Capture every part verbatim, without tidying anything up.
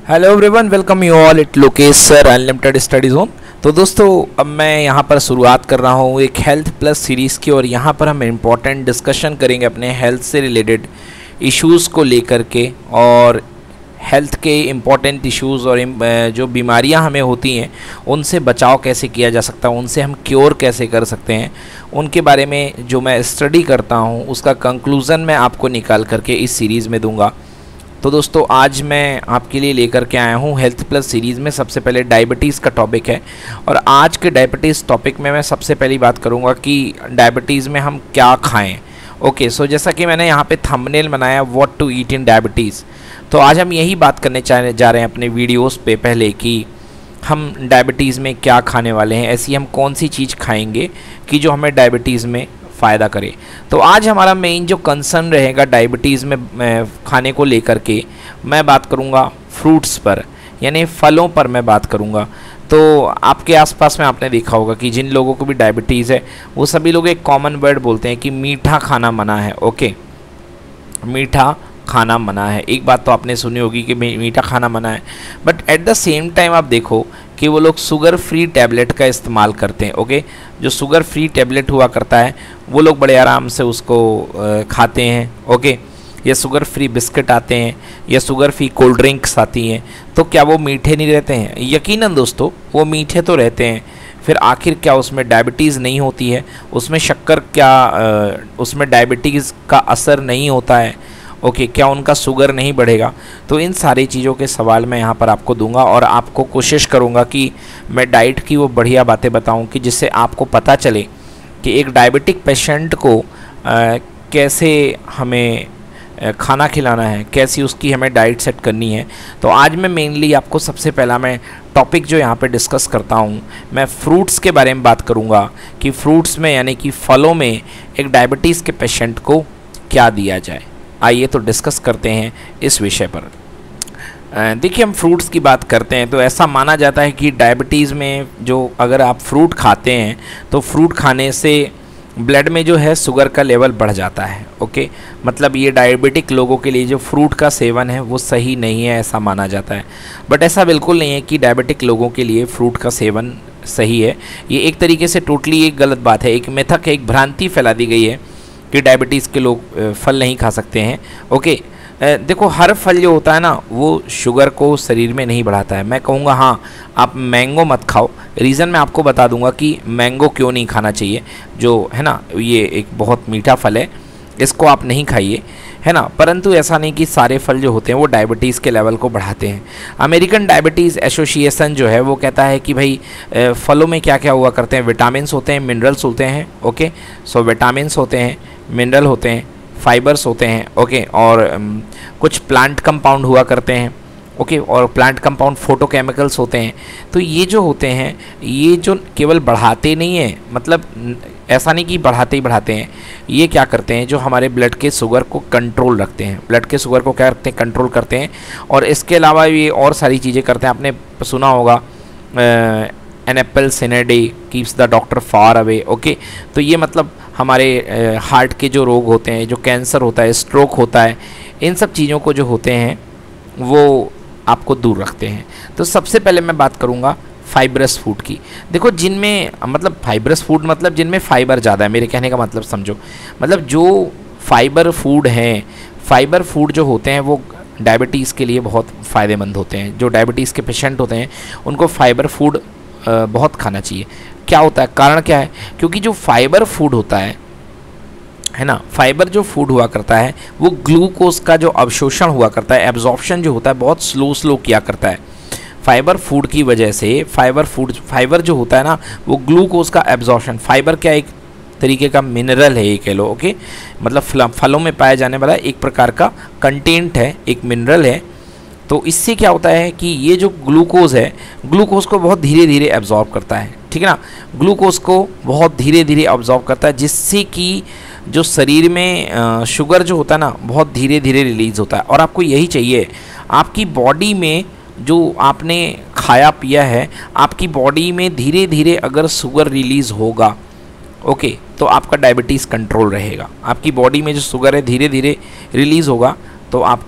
Hello everyone, welcome you all it Lokesh sir unlimited study zone. तो दोस्तों, अब मैं यहाँ पर शुरुआत कर रहा हूँ एक हेल्थ प्लस सीरीज़ की, और यहाँ पर हम इम्पॉर्टेंट डिस्कशन करेंगे अपने हेल्थ से रिलेटेड इश्यूज़ को लेकर के, और हेल्थ के इम्पॉर्टेंट इश्यूज़ और जो बीमारियाँ हमें होती हैं उनसे बचाव कैसे किया जा सकता है, उनसे हम क्योर कैसे कर सकते हैं, उनके बारे में जो मैं स्टडी करता हूँ उसका कंक्लूज़न मैं आपको निकाल करके इस सीरीज़ में दूंगा। तो दोस्तों, आज मैं आपके लिए लेकर के आया हूँ हेल्थ प्लस सीरीज़ में सबसे पहले डायबिटीज़ का टॉपिक है। और आज के डायबिटीज़ टॉपिक में मैं सबसे पहली बात करूँगा कि डायबिटीज़ में हम क्या खाएं। ओके, सो जैसा कि मैंने यहाँ पे थंबनेल बनाया what to eat in diabetes, तो आज हम यही बात करने चाह जा रहे हैं अपने वीडियोज़ पे पहले कि हम डायबिटीज़ में क्या खाने वाले हैं, ऐसी हम कौन सी चीज़ खाएँगे कि जो हमें डायबिटीज़ में फ़ायदा करे। तो आज हमारा मेन जो कंसर्न रहेगा डायबिटीज़ में खाने को लेकर के, मैं बात करूँगा फ्रूट्स पर, यानी फलों पर मैं बात करूँगा। तो आपके आसपास में आपने देखा होगा कि जिन लोगों को भी डायबिटीज़ है वो सभी लोग एक कॉमन वर्ड बोलते हैं कि मीठा खाना मना है। ओके, मीठा खाना मना है, एक बात तो आपने सुनी होगी कि मीठा खाना मना है, but at the same time आप देखो कि वो लोग शुगर फ्री टैबलेट का इस्तेमाल करते हैं। ओके, जो शुगर फ्री टैबलेट हुआ करता है वो लोग बड़े आराम से उसको खाते हैं। ओके, या शुगर फ्री बिस्किट आते हैं या शुगर फ्री कोल्ड ड्रिंक्स आती हैं, तो क्या वो मीठे नहीं रहते हैं? यकीनन दोस्तों, वो मीठे तो रहते हैं। फिर आखिर क्या उसमें डायबिटीज़ नहीं होती है? उसमें शक्कर क्या, उसमें डायबिटीज़ का असर नहीं होता है? ओके okay, क्या उनका शुगर नहीं बढ़ेगा? तो इन सारी चीज़ों के सवाल मैं यहाँ पर आपको दूंगा, और आपको कोशिश करूँगा कि मैं डाइट की वो बढ़िया बातें बताऊँ कि जिससे आपको पता चले कि एक डायबिटिक पेशेंट को आ, कैसे हमें आ, खाना खिलाना है, कैसी उसकी हमें डाइट सेट करनी है। तो आज मैं मेनली आपको सबसे पहला मैं टॉपिक जो यहाँ पे डिस्कस करता हूँ, मैं फ्रूट्स के बारे में बात करूँगा कि फ्रूट्स में यानी कि फलों में एक डायबिटीज़ के पेशेंट को क्या दिया जाए। आइए तो डिस्कस करते हैं इस विषय पर। देखिए, हम फ्रूट्स की बात करते हैं तो ऐसा माना जाता है कि डायबिटीज़ में जो अगर आप फ्रूट खाते हैं तो फ्रूट खाने से ब्लड में जो है शुगर का लेवल बढ़ जाता है। ओके, मतलब ये डायबिटिक लोगों के लिए जो फ्रूट का सेवन है वो सही नहीं है, ऐसा माना जाता है। बट ऐसा बिल्कुल नहीं है कि डायबिटिक लोगों के लिए फ्रूट का सेवन सही है। ये एक तरीके से टोटली एक गलत बात है, एक मिथक है, एक भ्रांति फैला दी गई है कि डायबिटीज़ के लोग फल नहीं खा सकते हैं। ओके, देखो, हर फल जो होता है ना वो शुगर को शरीर में नहीं बढ़ाता है। मैं कहूँगा हाँ, आप मैंगो मत खाओ। रीज़न मैं आपको बता दूंगा कि मैंगो क्यों नहीं खाना चाहिए, जो है ना ये एक बहुत मीठा फल है, इसको आप नहीं खाइए, है ना। परंतु ऐसा नहीं कि सारे फल जो होते हैं वो डायबिटीज़ के लेवल को बढ़ाते हैं। अमेरिकन डायबिटीज़ एसोसिएशन जो है वो कहता है कि भाई फलों में क्या क्या हुआ करते हैं, विटामिन्स होते हैं, मिनरल्स होते हैं। ओके, सो विटामिन्स होते हैं, मिनरल होते हैं, फाइबर्स होते हैं। ओके, और um, कुछ प्लांट कंपाउंड हुआ करते हैं। ओके, और प्लांट कंपाउंड फोटोकेमिकल्स होते हैं। तो ये जो होते हैं ये जो केवल बढ़ाते नहीं हैं, मतलब ऐसा नहीं कि बढ़ाते ही बढ़ाते हैं, ये क्या करते हैं, जो हमारे ब्लड के शुगर को कंट्रोल रखते हैं, ब्लड के शुगर को क्या रखते हैं, कंट्रोल करते हैं। और इसके अलावा ये और सारी चीज़ें करते हैं। आपने सुना होगा an apple in a day keeps the doctor far away. Okay, तो ये मतलब हमारे हार्ट के जो रोग होते हैं, जो कैंसर होता है, स्ट्रोक होता है, इन सब चीज़ों को जो होते हैं वो आपको दूर रखते हैं। तो सबसे पहले मैं बात करूँगा फाइबरस फूड की। देखो, जिनमें मतलब फाइबरस फूड मतलब जिनमें फाइबर ज़्यादा है, मेरे कहने का मतलब समझो, मतलब जो फाइबर फूड हैं, फाइबर फूड जो होते हैं वो डायबिटीज़ के लिए बहुत फ़ायदेमंद होते हैं। जो डायबिटीज़ के पेशेंट होते हैं उनको फाइबर फूड बहुत खाना चाहिए। क्या होता है, कारण क्या है? क्योंकि जो फाइबर फूड होता है है ना, फाइबर जो फूड हुआ करता है वो ग्लूकोज का जो अवशोषण हुआ करता है, एब्जॉर्प्शन जो होता है बहुत स्लो स्लो किया करता है। फाइबर फूड की वजह से फाइबर फूड फाइबर जो होता है ना वो ग्लूकोज का एब्जॉर्प्शन, फाइबर क्या एक तरीके का मिनरल है, ये कह लो। ओके, मतलब फलों में पाया जाने वाला एक प्रकार का कंटेंट है, एक मिनरल है। तो इससे क्या होता है कि ये जो ग्लूकोज है, ग्लूकोज को बहुत धीरे धीरे एब्जॉर्ब करता है, ठीक है ना, ग्लूकोज को बहुत धीरे धीरे एब्जॉर्ब करता है, जिससे कि जो शरीर में शुगर जो होता है ना बहुत धीरे धीरे रिलीज़ होता है। और आपको यही चाहिए, आपकी बॉडी में जो आपने खाया पिया है, आपकी बॉडी में धीरे धीरे अगर शुगर रिलीज़ होगा, ओके, तो आपका डायबिटीज़ कंट्रोल रहेगा। आपकी बॉडी में जो शुगर है धीरे धीरे रिलीज़ होगा तो आपको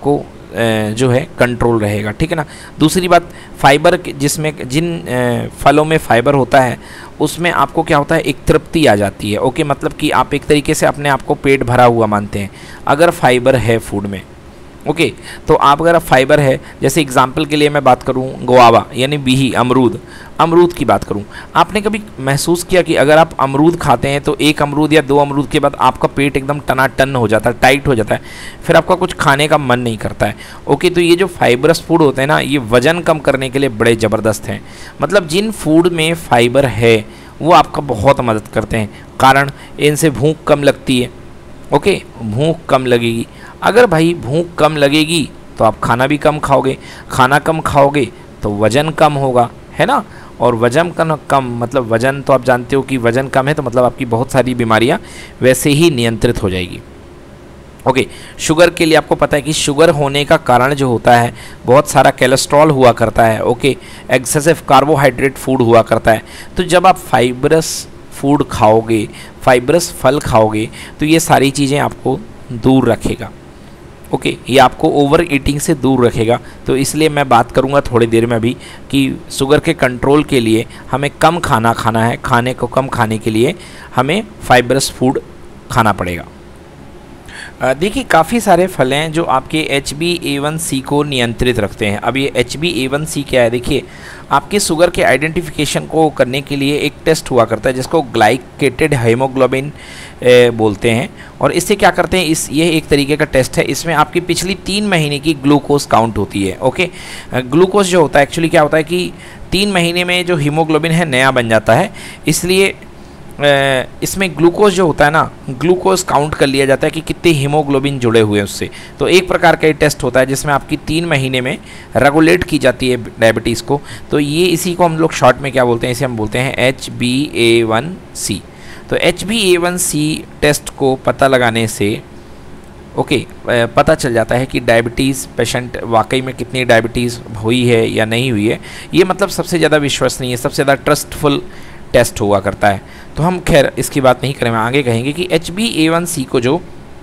जो है कंट्रोल रहेगा, ठीक है ना। दूसरी बात, फाइबर जिसमें जिन फलों में फाइबर होता है उसमें आपको क्या होता है, एक तृप्ति आ जाती है। ओके, मतलब कि आप एक तरीके से अपने आप को पेट भरा हुआ मानते हैं अगर फाइबर है फूड में। ओके okay, तो आप अगर फाइबर है, जैसे एग्जांपल के लिए मैं बात करूं गुआवा यानी बीही, अमरूद अमरूद की बात करूं, आपने कभी महसूस किया कि अगर आप अमरूद खाते हैं तो एक अमरूद या दो अमरूद के बाद आपका पेट एकदम टनाटन हो जाता है, टाइट हो जाता है, फिर आपका कुछ खाने का मन नहीं करता है। ओके okay, तो ये जो फाइबरस फूड होते हैं ना, ये वजन कम करने के लिए बड़े ज़बरदस्त हैं। मतलब जिन फूड में फाइबर है वो आपका बहुत मदद करते हैं, कारण इनसे भूख कम लगती है। ओके okay, भूख कम लगेगी। अगर भाई भूख कम लगेगी तो आप खाना भी कम खाओगे, खाना कम खाओगे तो वज़न कम होगा, है ना। और वज़न कम कम मतलब वज़न तो आप जानते हो कि वज़न कम है तो मतलब आपकी बहुत सारी बीमारियां वैसे ही नियंत्रित हो जाएगी। ओके okay, शुगर के लिए आपको पता है कि शुगर होने का कारण जो होता है, बहुत सारा कोलेस्ट्रॉल हुआ करता है। Okay okay, excessive carbohydrate food हुआ करता है। तो जब आप फाइबरस फूड खाओगे, फाइबरस फल खाओगे, तो ये सारी चीज़ें आपको दूर रखेगा। ओके okay, ये आपको ओवर ईटिंग से दूर रखेगा। तो इसलिए मैं बात करूँगा थोड़ी देर में अभी कि शुगर के कंट्रोल के लिए हमें कम खाना खाना है, खाने को कम खाने के लिए हमें फाइबरस फूड खाना पड़ेगा। देखिए काफ़ी सारे फल हैं जो आपके H B A one C को नियंत्रित रखते हैं। अब ये H B A one C क्या है, देखिए आपके शुगर के आइडेंटिफिकेशन को करने के लिए एक टेस्ट हुआ करता है जिसको ग्लाइकेटेड हीमोग्लोबिन बोलते हैं। और इससे क्या करते हैं, इस ये एक तरीके का टेस्ट है, इसमें आपकी पिछली तीन महीने की ग्लूकोज काउंट होती है। ओके, ग्लूकोज जो होता है एक्चुअली क्या होता है कि तीन महीने में जो हीमोग्लोबिन है नया बन जाता है, इसलिए इसमें ग्लूकोज जो होता है ना, ग्लूकोज काउंट कर लिया जाता है कि कितने हीमोग्लोबिन जुड़े हुए हैं उससे। तो एक प्रकार का ये टेस्ट होता है जिसमें आपकी तीन महीने में रेगुलेट की जाती है डायबिटीज़ को। तो ये इसी को हम लोग शॉर्ट में क्या बोलते हैं, इसे हम बोलते हैं H B A one C. तो H B A one C test को पता लगाने से ओके okay, पता चल जाता है कि डायबिटीज़ पेशेंट वाकई में कितनी डायबिटीज़ हुई है या नहीं हुई है। ये मतलब सबसे ज़्यादा विश्वसनीय, सबसे ज़्यादा ट्रस्टफुल टेस्ट हुआ करता है। तो हम खैर इसकी बात नहीं करेंगे, आगे कहेंगे कि H B A one C को जो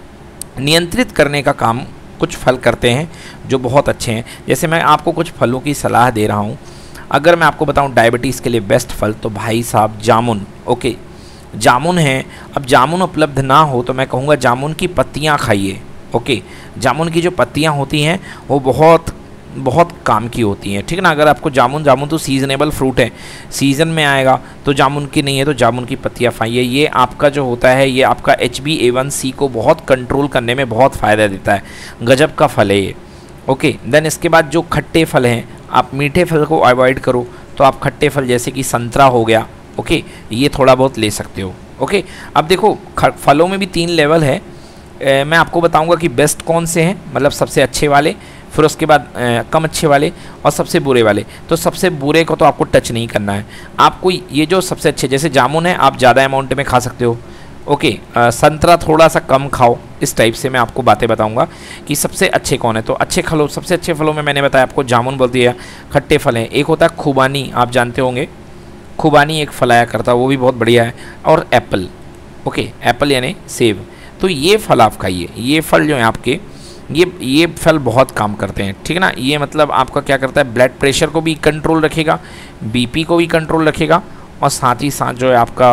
नियंत्रित करने का काम कुछ फल करते हैं जो बहुत अच्छे हैं। जैसे मैं आपको कुछ फलों की सलाह दे रहा हूँ। अगर मैं आपको बताऊँ डायबिटीज़ के लिए बेस्ट फल, तो भाई साहब जामुन। ओके, जामुन है। अब जामुन उपलब्ध ना हो तो मैं कहूँगा जामुन की पत्तियाँ खाइए। ओके, जामुन की जो पत्तियाँ होती हैं वो बहुत बहुत काम की होती हैं, ठीक है ना। अगर आपको जामुन जामुन तो सीजनेबल फ्रूट है, सीज़न में आएगा, तो जामुन की नहीं है तो जामुन की पत्तियाँ खाइए। ये आपका जो होता है, ये आपका H B A one C को बहुत कंट्रोल करने में बहुत फ़ायदा देता है। गजब का फल है ये। ओके, देन इसके बाद जो खट्टे फल हैं, आप मीठे फल को अवॉइड करो, तो आप खट्टे फल जैसे कि संतरा हो गया, ओके, ये थोड़ा बहुत ले सकते हो। ओके, अब देखो फलों में भी तीन लेवल है। ए, मैं आपको बताऊंगा कि बेस्ट कौन से हैं, मतलब सबसे अच्छे वाले, फिर उसके बाद ए, कम अच्छे वाले और सबसे बुरे वाले। तो सबसे बुरे को तो आपको टच नहीं करना है। आपको ये जो सबसे अच्छे, जैसे जामुन है, आप ज़्यादा अमाउंट में खा सकते हो। ओके, आ, संतरा थोड़ा सा कम खाओ। इस टाइप से मैं आपको बातें बताऊंगा कि सबसे अच्छे कौन है। तो अच्छे फलों, सबसे अच्छे फलों में मैंने बताया आपको जामुन बोल दिया, खट्टे फल हैं। एक होता है खुबानी, आप जानते होंगे, खुबानी एक फल आया करता है, वो भी बहुत बढ़िया है। और एप्पल, ओके, एप्पल यानी सेब। तो ये फल आप खाइए। ये फल जो है आपके, ये ये फल बहुत काम करते हैं, ठीक है ना। ये मतलब आपका क्या करता है, ब्लड प्रेशर को भी कंट्रोल रखेगा, बीपी को भी कंट्रोल रखेगा, और साथ ही साथ जो है आपका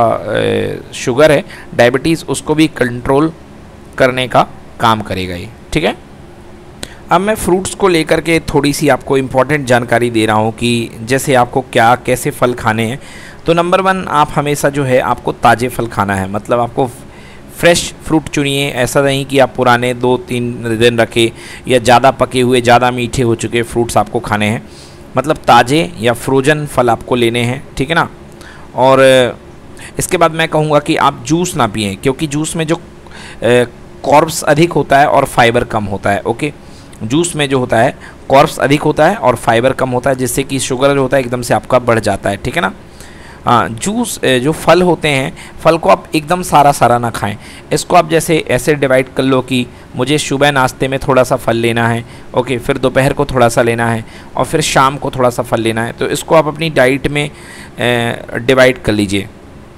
शुगर है, डायबिटीज़, उसको भी कंट्रोल करने का काम करेगा ये, ठीक है। अब मैं फ्रूट्स को लेकर के थोड़ी सी आपको इम्पॉर्टेंट जानकारी दे रहा हूँ कि जैसे आपको क्या कैसे फल खाने हैं। तो नंबर वन, आप हमेशा जो है आपको ताज़े फल खाना है, मतलब आपको फ्रेश फ्रूट चुनिए। ऐसा नहीं कि आप पुराने दो तीन दिन रखे या ज़्यादा पके हुए, ज़्यादा मीठे हो चुके फ्रूट्स आपको खाने हैं, मतलब ताज़े या फ्रोजन फल आपको लेने हैं, ठीक है ना। और इसके बाद मैं कहूँगा कि आप जूस ना पिएं, क्योंकि जूस में जो कार्ब्स अधिक होता है और फाइबर कम होता है। ओके, जूस में जो होता है कार्ब्स अधिक होता है और फाइबर कम होता है, जिससे कि शुगर जो होता है एकदम से आपका बढ़ जाता है, ठीक है ना। हाँ, जूस जो फल होते हैं, फल को आप एकदम सारा सारा ना खाएं। इसको आप जैसे ऐसे डिवाइड कर लो कि मुझे सुबह नाश्ते में थोड़ा सा फल लेना है, ओके, फिर दोपहर को थोड़ा सा लेना है, और फिर शाम को थोड़ा सा फल लेना है। तो इसको आप अपनी डाइट में डिवाइड कर लीजिए।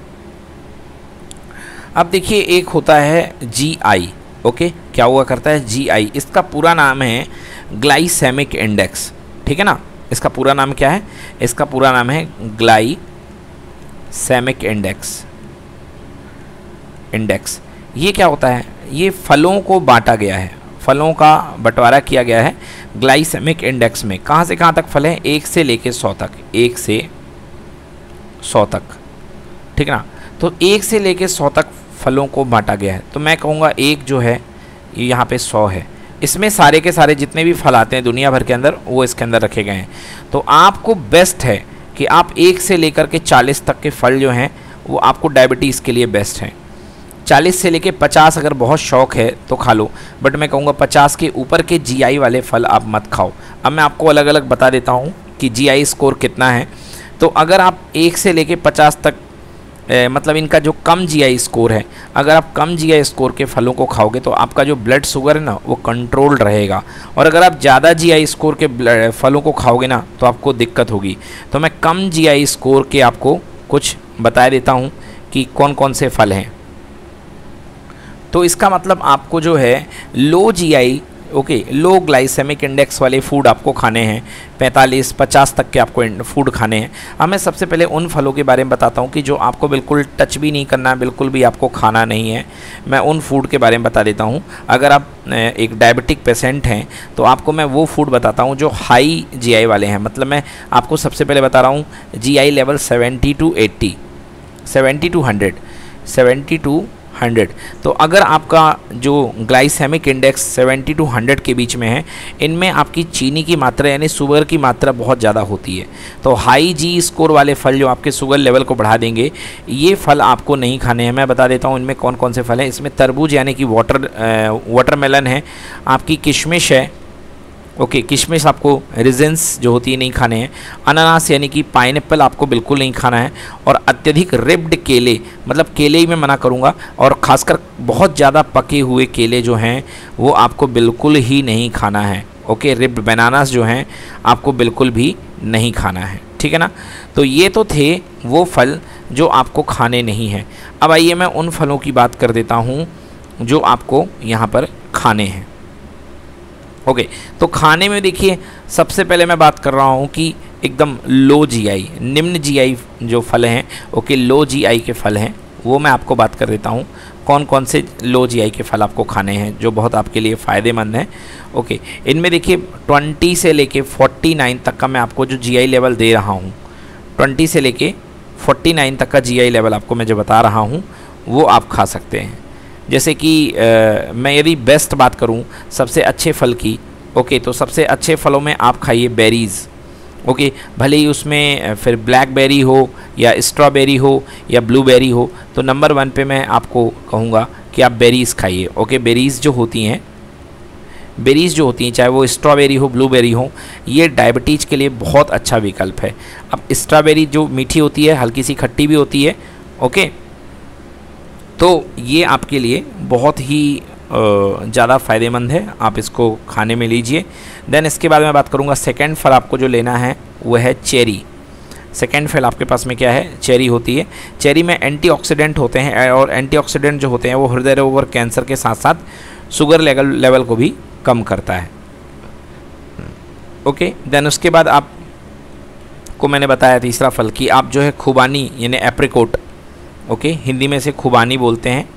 अब देखिए, एक होता है जी आई। ओके, क्या हुआ करता है, जी आई, इसका पूरा नाम है ग्लाइसेमिक इंडेक्स, ठीक है ना। इसका पूरा नाम क्या है? इसका पूरा नाम है ग्लाइसेमिक इंडेक्स। इंडेक्स ये क्या होता है? ये फलों को बांटा गया है, फलों का बंटवारा किया गया है ग्लाइसेमिक इंडेक्स में। कहाँ से कहाँ तक फल हैं? एक से लेके सौ तक, एक से सौ तक, ठीक है ना। तो एक से लेके सौ तक फलों को बांटा गया है। तो मैं कहूँगा एक जो है ये यहाँ पे सौ है, इसमें सारे के सारे जितने भी फल आते हैं दुनिया भर के अंदर वो इसके अंदर रखे गए हैं। तो आपको बेस्ट है कि आप एक से लेकर के चालीस तक के फल जो हैं वो आपको डायबिटीज़ के लिए बेस्ट हैं। चालीस से लेके पचास अगर बहुत शौक है तो खा लो, बट मैं कहूँगा पचास के ऊपर के जीआई वाले फल आप मत खाओ। अब मैं आपको अलग अलग बता देता हूँ कि जीआई स्कोर कितना है। तो अगर आप एक से लेके पचास तक ए, मतलब इनका जो कम जीआई स्कोर है, अगर आप कम जीआई स्कोर के फलों को खाओगे तो आपका जो ब्लड शुगर है ना वो कंट्रोल्ड रहेगा। और अगर आप ज़्यादा जीआई स्कोर के फलों को खाओगे ना तो आपको दिक्कत होगी। तो मैं कम जीआई स्कोर के आपको कुछ बता देता हूँ कि कौन कौन से फल हैं। तो इसका मतलब आपको जो है low GI, okay, low glycemic index वाले फूड आपको खाने हैं, पैंतालीस पचास तक के आपको फूड खाने हैं। अब मैं सबसे पहले उन फलों के बारे में बताता हूँ कि जो आपको बिल्कुल टच भी नहीं करना है, बिल्कुल भी आपको खाना नहीं है। मैं उन फूड के बारे में बता देता हूँ। अगर आप एक डायबिटिक पेशेंट हैं तो आपको मैं वो फूड बताता हूँ जो हाई जीआई वाले हैं। मतलब मैं आपको सबसे पहले बता रहा हूँ GI level seventy to eighty, seventy to hundred, seventy to hundred. तो अगर आपका जो glycemic index seventy to hundred के बीच में है, इनमें आपकी चीनी की मात्रा यानी शुगर की मात्रा बहुत ज़्यादा होती है। तो हाई जी स्कोर वाले फल जो आपके शुगर लेवल को बढ़ा देंगे, ये फल आपको नहीं खाने हैं। मैं बता देता हूँ इनमें कौन कौन से फल हैं। इसमें तरबूज यानी कि वाटर वाटरमेलन है, आपकी किशमिश है, ओके, किशमिश आपको रिजेंस जो होती है नहीं खाने हैं। अनानास यानी कि पाइनएप्पल आपको बिल्कुल नहीं खाना है। और अत्यधिक रिब्ड केले, मतलब केले ही मैं मना करूँगा, और ख़ासकर बहुत ज़्यादा पके हुए केले जो हैं वो आपको बिल्कुल ही नहीं खाना है। ओके, रिब्ड बनानास जो हैं आपको बिल्कुल भी नहीं खाना है, ठीक है ना। तो ये तो थे वो फल जो आपको खाने नहीं हैं। अब आइए मैं उन फलों की बात कर देता हूँ जो आपको यहाँ पर खाने हैं। ओके okay, तो खाने में देखिए सबसे पहले मैं बात कर रहा हूँ कि एकदम लो जीआई, निम्न जीआई जो फल हैं, ओके, लो जीआई के फल हैं, वो मैं आपको बात कर देता हूँ कौन कौन से लो जीआई के फल आपको खाने हैं जो बहुत आपके लिए फ़ायदेमंद हैं। ओके okay, इनमें देखिए ट्वेंटी से लेके फोर्टी नाइन तक का मैं आपको जो जीआई लेवल दे रहा हूँ, ट्वेंटी से लेके फोर्टी नाइन तक का जीआई लेवल आपको मैं जो बता रहा हूँ वो आप खा सकते हैं। जैसे कि आ, मैं यदि बेस्ट बात करूं सबसे अच्छे फल की, ओके, तो सबसे अच्छे फलों में आप खाइए बेरीज़, ओके, भले ही उसमें फिर ब्लैकबेरी हो या स्ट्रॉबेरी हो या ब्लूबेरी हो, तो नंबर वन पे मैं आपको कहूँगा कि आप बेरीज़ खाइए। ओके, बेरीज़ जो होती हैं, बेरीज़ जो होती हैं चाहे वो स्ट्रॉबेरी हो ब्लूबेरी हो, ये डायबिटीज़ के लिए बहुत अच्छा विकल्प है। अब स्ट्रॉबेरी जो मीठी होती है, हल्की सी खट्टी भी होती है, ओके, तो ये आपके लिए बहुत ही ज़्यादा फ़ायदेमंद है, आप इसको खाने में लीजिए। देन इसके बाद मैं बात करूँगा सेकंड फल आपको जो लेना है वो है चेरी। सेकंड फल आपके पास में क्या है? चेरी होती है। चेरी में एंटीऑक्सीडेंट होते हैं और एंटीऑक्सीडेंट जो होते हैं वो हृदय रोग और कैंसर के साथ साथ शुगर लेवल लेवल को भी कम करता है। ओके, देन उसके बाद आप को मैंने बताया तीसरा फल कि आप जो है खुबानी यानी एप्रिकोट, ओके, हिंदी में से खुबानी बोलते हैं,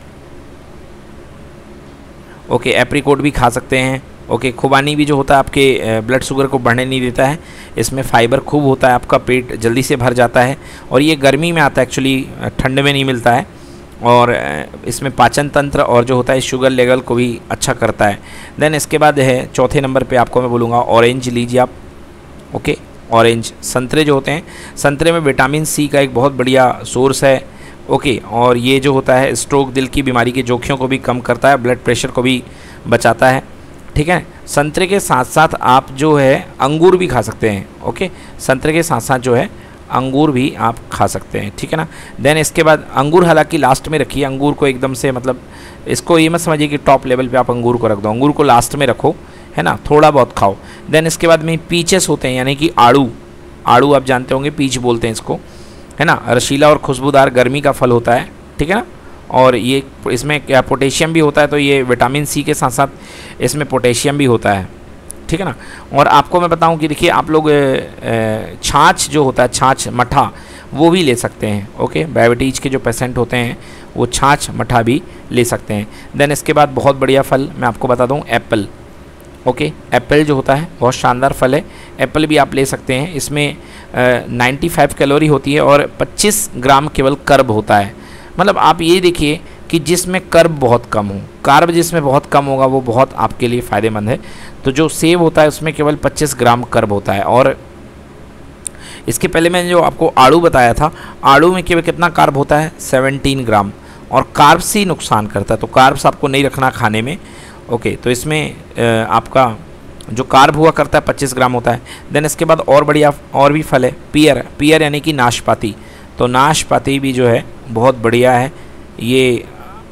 ओके, एप्रिकोट भी खा सकते हैं। ओके, खुबानी भी जो होता है आपके ब्लड शुगर को बढ़ने नहीं देता है, इसमें फाइबर खूब होता है, आपका पेट जल्दी से भर जाता है और ये गर्मी में आता है, एक्चुअली ठंड में नहीं मिलता है। और इसमें पाचन तंत्र और जो होता है शुगर लेवल को भी अच्छा करता है। देन इसके बाद है चौथे नंबर पे आपको मैं बोलूँगा ऑरेंज लीजिए आप। ओके, ऑरेंज, संतरे जो होते हैं, संतरे में विटामिन सी का एक बहुत बढ़िया सोर्स है। ओके, और ये जो होता है स्ट्रोक, दिल की बीमारी के जोखिम को भी कम करता है, ब्लड प्रेशर को भी बचाता है, ठीक है। संतरे के साथ साथ आप जो है अंगूर भी खा सकते हैं। ओके, संतरे के साथ साथ जो है अंगूर भी आप खा सकते हैं, ठीक है ना। देन इसके बाद अंगूर हालांकि लास्ट में रखिए, अंगूर को एकदम से मतलब इसको ये मत समझिए कि टॉप लेवल पे आप अंगूर को रख दो, अंगूर को लास्ट में रखो, है ना, थोड़ा बहुत खाओ। देन इसके बाद में पीचेस होते हैं यानी कि आड़ू, आड़ू आप जानते होंगे, पीच बोलते हैं इसको, है ना, रसीला और खुशबूदार गर्मी का फल होता है, ठीक है ना। और ये इसमें क्या पोटेशियम भी होता है, तो ये विटामिन सी के साथ साथ इसमें पोटेशियम भी होता है, ठीक है ना। और आपको मैं बताऊं कि देखिए आप लोग छाछ जो होता है, छाछ मठा, वो भी ले सकते हैं। ओके, डायबिटीज़ के जो पेशेंट होते हैं वो छाछ मठा भी ले सकते हैं। देन इसके बाद बहुत बढ़िया फल मैं आपको बता दूं, एप्पल। ओके, एप्पल जो होता है बहुत शानदार फल है, एप्पल भी आप ले सकते हैं। इसमें नाइन्टी फाइव कैलोरी होती है और पच्चीस ग्राम केवल कर्ब होता है। मतलब आप ये देखिए कि जिसमें कर्ब बहुत कम हो, कार्ब जिसमें बहुत कम होगा वो बहुत आपके लिए फ़ायदेमंद है। तो जो सेब होता है उसमें केवल पच्चीस ग्राम कर्ब होता है। और इसके पहले मैंने जो आपको आड़ू बताया था, आड़ू में केवल कितना कार्ब होता है, सत्रह ग्राम, और कार्ब्स ही नुकसान करता है। तो कार्ब्स आपको नहीं रखना खाने में। ओके, तो इसमें आपका जो कार्ब हुआ करता है पच्चीस ग्राम होता है। देन इसके बाद और बढ़िया और भी फल है, पियर, पियर यानी कि नाशपाती। तो नाशपाती भी जो है बहुत बढ़िया है, ये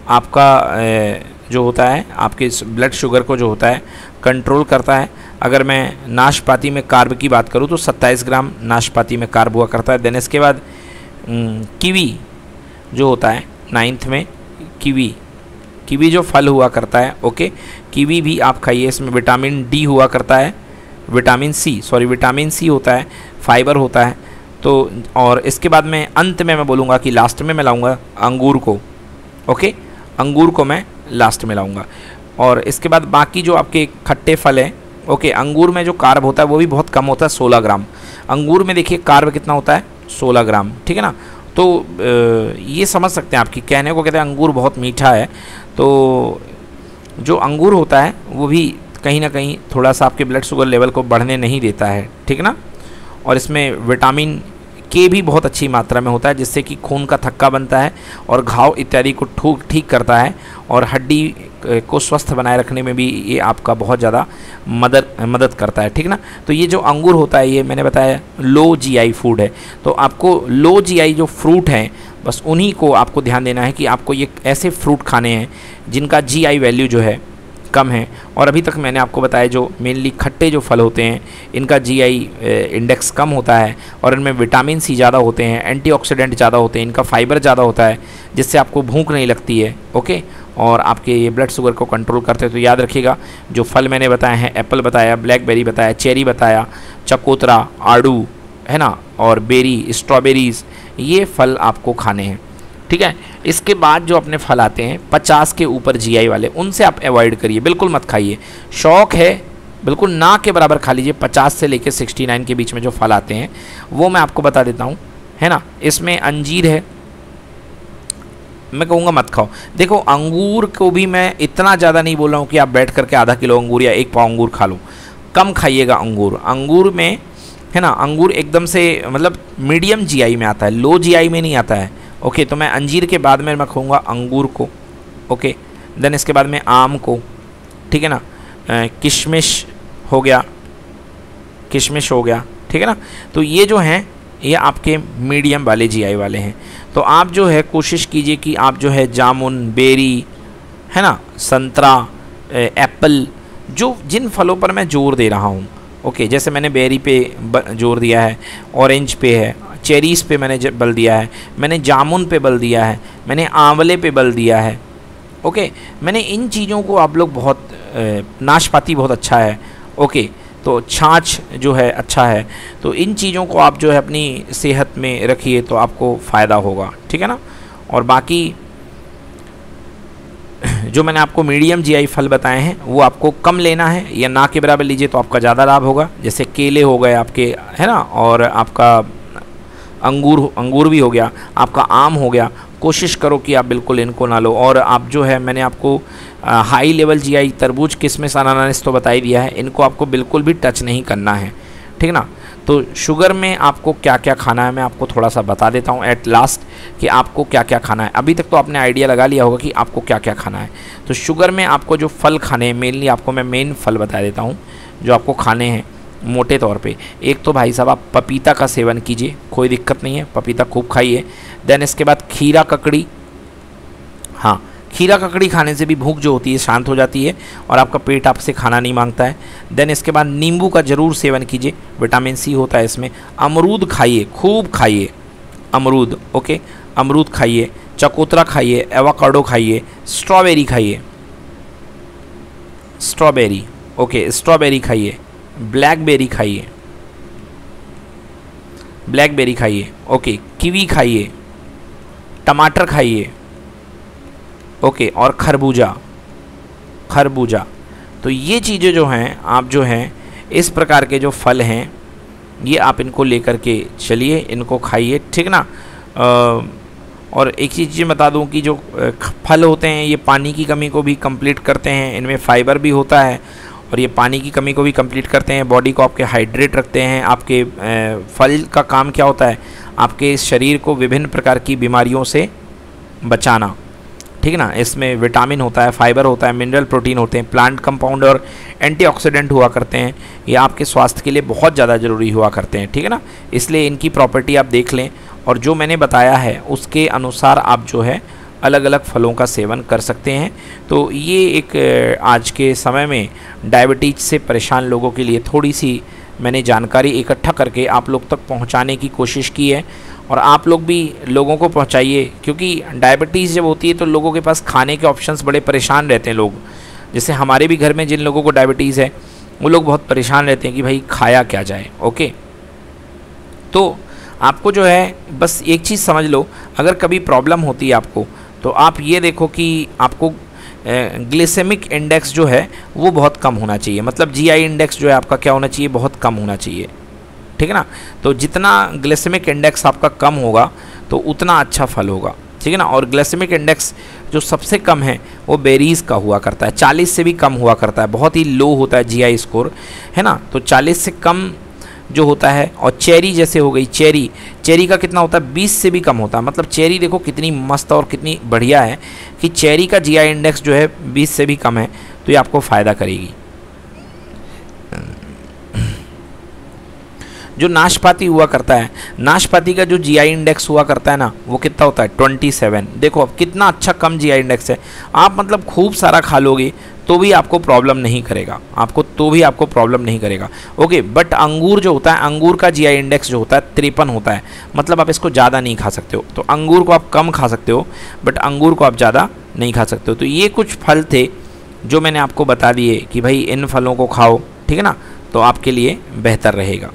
आपका जो होता है आपके ब्लड शुगर को जो होता है कंट्रोल करता है। अगर मैं नाशपाती में कार्ब की बात करूँ तो सत्ताईस ग्राम नाशपाती में कार्ब हुआ करता है। देन इसके बाद कीवी जो होता है नाइन्थ में, कीवी कीवी जो फल हुआ करता है, ओके, कीवी भी आप खाइए, इसमें विटामिन डी हुआ करता है, vitamin C sorry vitamin C होता है, फाइबर होता है। तो और इसके बाद में अंत में मैं बोलूँगा कि लास्ट में मैं लाऊंगा अंगूर को। ओके, अंगूर को मैं लास्ट में लाऊंगा। और इसके बाद बाकी जो आपके खट्टे फल हैं, ओके, अंगूर में जो कार्ब होता है वो भी बहुत कम होता है, सोलह ग्राम। अंगूर में देखिए कार्ब कितना होता है, सोलह ग्राम, ठीक है ना। तो ये समझ सकते हैं, आपकी कहने को कहते हैं अंगूर बहुत मीठा है। तो जो अंगूर होता है वो भी कहीं ना कहीं थोड़ा सा आपके ब्लड शुगर लेवल को बढ़ने नहीं देता है, ठीक ना। और इसमें विटामिन के भी बहुत अच्छी मात्रा में होता है, जिससे कि खून का थक्का बनता है और घाव इत्यादि को ठूक ठीक करता है, और हड्डी को स्वस्थ बनाए रखने में भी ये आपका बहुत ज़्यादा मदद मदद करता है, ठीक ना। तो ये जो अंगूर होता है ये मैंने बताया लो जीआई फूड है। तो आपको लो जीआई जो फ्रूट हैं बस उन्हीं को आपको ध्यान देना है कि आपको ये ऐसे फ्रूट खाने हैं जिनका जीआई वैल्यू जो है कम है। और अभी तक मैंने आपको बताया जो मेनली खट्टे जो फल होते हैं इनका जीआई इंडेक्स कम होता है, और इनमें विटामिन सी ज़्यादा होते हैं, एंटीऑक्सीडेंट ज़्यादा होते हैं, इनका फाइबर ज़्यादा होता है, जिससे आपको भूख नहीं लगती है। ओके, और आपके ये ब्लड शुगर को कंट्रोल करते हैं। तो याद रखिएगा, जो फल मैंने बताए हैं, एप्पल बताया, ब्लैकबेरी बताया, चेरी बताया, चकोतरा, आड़ू है ना, और बेरी, स्ट्रॉबेरीज़, ये फल आपको खाने हैं, ठीक है। इसके बाद जो अपने फल आते हैं पचास के ऊपर जीआई वाले, उनसे आप अवॉइड करिए, बिल्कुल मत खाइए। शौक है बिल्कुल ना के बराबर खा लीजिए। पचास से लेकर सिक्सटी नाइन के बीच में जो फल आते हैं वो मैं आपको बता देता हूँ, है ना। इसमें अंजीर है, मैं कहूँगा मत खाओ। देखो अंगूर को भी मैं इतना ज़्यादा नहीं बोल रहा हूँ कि आप बैठ करके आधा किलो अंगूर या एक पाव अंगूर खा लो, कम खाइएगा अंगूर। अंगूर में है ना, अंगूर एकदम से मतलब मीडियम जीआई में आता है, लो जीआई में नहीं आता है। ओके, तो मैं अंजीर के बाद में मैं खाऊंगा अंगूर को। ओके, देन इसके बाद में आम को, ठीक है ना, किशमिश हो गया, किशमिश हो गया, ठीक है ना। तो ये जो हैं ये आपके मीडियम वाले जीआई वाले हैं। तो आप जो है कोशिश कीजिए कि आप जो है जामुन, बेरी, है ना, संतरा, एप्पल, जो जिन फलों पर मैं जोर दे रहा हूँ, ओके, जैसे मैंने बेरी पे जोर दिया है, ऑरेंज पे है, चेरीज़ पे मैंने बल दिया है, मैंने जामुन पे बल दिया है, मैंने आंवले पे बल दिया है। ओके, मैंने इन चीज़ों को आप लोग बहुत, नाशपाती बहुत अच्छा है। ओके, तो छाछ जो है अच्छा है। तो इन चीज़ों को आप जो है अपनी सेहत में रखिए तो आपको फ़ायदा होगा, ठीक है ना। और बाकी जो मैंने आपको मीडियम जीआई फल बताए हैं वो आपको कम लेना है या ना के बराबर लीजिए तो आपका ज़्यादा लाभ होगा। जैसे केले हो गए आपके, है ना, और आपका अंगूर अंगूर भी हो गया, आपका आम हो गया। कोशिश करो कि आप बिल्कुल इनको ना लो। और आप जो है मैंने आपको आ, हाई लेवल जीआई तरबूज, किशमिश, अनानास तो बता ही दिया है, इनको आपको बिल्कुल भी टच नहीं करना है, ठीक ना। तो शुगर में आपको क्या क्या खाना है मैं आपको थोड़ा सा बता देता हूँ एट लास्ट कि आपको क्या क्या खाना है। अभी तक तो आपने आइडिया लगा लिया होगा कि आपको क्या क्या खाना है। तो शुगर में आपको जो फल खाने हैं, मेनली आपको मैं मेन फल बता देता हूँ जो आपको खाने हैं मोटे तौर पे। एक तो भाई साहब आप पपीता का सेवन कीजिए, कोई दिक्कत नहीं है, पपीता खूब खाइए। देन इसके बाद खीरा ककड़ी, हाँ, खीरा ककड़ी खाने से भी भूख जो होती है शांत हो जाती है और आपका पेट आपसे खाना नहीं मांगता है। देन इसके बाद नींबू का ज़रूर सेवन कीजिए, विटामिन सी होता है इसमें। अमरूद खाइए, खूब खाइए अमरूद, ओके, अमरूद खाइए, चकोतरा खाइए, एवोकाडो खाइए, स्ट्रॉबेरी खाइए, स्ट्रॉबेरी, ओके, स्ट्रॉबेरी खाइए, ब्लैकबेरी खाइए, ब्लैकबेरी खाइए। ओके, कीवी खाइए, टमाटर खाइए। ओके, और खरबूजा, खरबूजा। तो ये चीज़ें जो हैं, आप जो हैं इस प्रकार के जो फल हैं ये आप इनको लेकर के चलिए, इनको खाइए, ठीक ना। आ, और एक चीज़ बता दूं कि जो फल होते हैं ये पानी की कमी को भी कंप्लीट करते हैं, इनमें फाइबर भी होता है और ये पानी की कमी को भी कंप्लीट करते हैं, बॉडी को आपके हाइड्रेट रखते हैं। आपके फल का काम क्या होता है, आपके शरीर को विभिन्न प्रकार की बीमारियों से बचाना, ठीक है ना। इसमें विटामिन होता है, फाइबर होता है, मिनरल प्रोटीन होते हैं, प्लांट कंपाउंड और एंटीऑक्सीडेंट हुआ करते हैं। ये आपके स्वास्थ्य के लिए बहुत ज़्यादा ज़रूरी हुआ करते हैं, ठीक है ना। इसलिए इनकी प्रॉपर्टी आप देख लें और जो मैंने बताया है उसके अनुसार आप जो है अलग अलग फलों का सेवन कर सकते हैं। तो ये एक आज के समय में डायबिटीज़ से परेशान लोगों के लिए थोड़ी सी मैंने जानकारी इकट्ठा करके आप लोग तक पहुंचाने की कोशिश की है और आप लोग भी लोगों को पहुंचाइए, क्योंकि डायबिटीज़ जब होती है तो लोगों के पास खाने के ऑप्शंस बड़े परेशान रहते हैं लोग। जैसे हमारे भी घर में जिन लोगों को डायबिटीज़ है वो लोग बहुत परेशान रहते हैं कि भाई खाया क्या जाए। ओके, तो आपको जो है बस एक चीज़ समझ लो, अगर कभी प्रॉब्लम होती है आपको तो आप ये देखो कि आपको ग्लिसेमिक इंडेक्स जो है वो बहुत कम होना चाहिए, मतलब जीआई इंडेक्स जो है आपका क्या होना चाहिए, बहुत कम होना चाहिए, ठीक है ना। तो जितना ग्लिसेमिक इंडेक्स आपका कम होगा तो उतना अच्छा फल होगा, ठीक है ना। और ग्लिसेमिक इंडेक्स जो सबसे कम है वो बेरीज़ का हुआ करता है, चालीस से भी कम हुआ करता है, बहुत ही लो होता है जीआई स्कोर, है ना। तो चालीस से कम जो होता है, और चेरी जैसे हो गई, चेरी चेरी का कितना होता है, बीस से भी कम होता है। मतलब चेरी देखो कितनी मस्त और कितनी बढ़िया है कि चेरी का जीआई इंडेक्स जो है बीस से भी कम है, तो ये आपको फ़ायदा करेगी। जो नाशपाती हुआ करता है, नाशपाती का जो जीआई इंडेक्स हुआ करता है ना वो कितना होता है, सत्ताईस। देखो अब कितना अच्छा कम जीआई इंडेक्स है। आप मतलब खूब सारा खा लोगे तो भी आपको प्रॉब्लम नहीं करेगा, आपको तो भी आपको प्रॉब्लम नहीं करेगा। ओके, बट अंगूर जो होता है, अंगूर का जीआई इंडेक्स जो होता है तिरपन होता है, मतलब आप इसको ज़्यादा नहीं खा सकते हो। तो अंगूर को आप कम खा सकते हो बट अंगूर को आप ज़्यादा नहीं खा सकते हो। तो ये कुछ फल थे जो मैंने आपको बता दिए कि भाई इन फलों को खाओ, ठीक है ना, तो आपके लिए बेहतर रहेगा।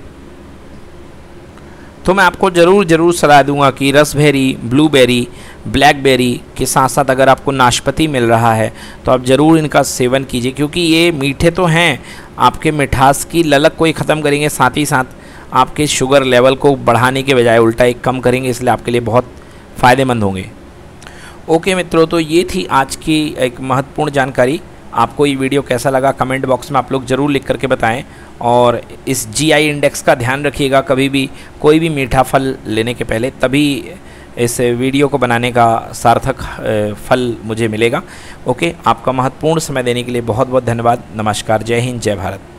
तो मैं आपको ज़रूर ज़रूर सलाह दूंगा कि रसबेरी, ब्लूबेरी, ब्लैकबेरी के साथ साथ अगर आपको नाशपाती मिल रहा है तो आप ज़रूर इनका सेवन कीजिए, क्योंकि ये मीठे तो हैं, आपके मिठास की ललक को ही ख़त्म करेंगे, साथ ही साथ आपके शुगर लेवल को बढ़ाने के बजाय उल्टा एक कम करेंगे, इसलिए आपके लिए बहुत फ़ायदेमंद होंगे। ओके मित्रों, तो ये थी आज की एक महत्वपूर्ण जानकारी। आपको ये वीडियो कैसा लगा कमेंट बॉक्स में आप लोग ज़रूर लिख करके बताएं, और इस जीआई इंडेक्स का ध्यान रखिएगा कभी भी कोई भी मीठा फल लेने के पहले, तभी इस वीडियो को बनाने का सार्थक फल मुझे मिलेगा। ओके, आपका महत्वपूर्ण समय देने के लिए बहुत बहुत धन्यवाद। नमस्कार, जय हिंद, जय भारत।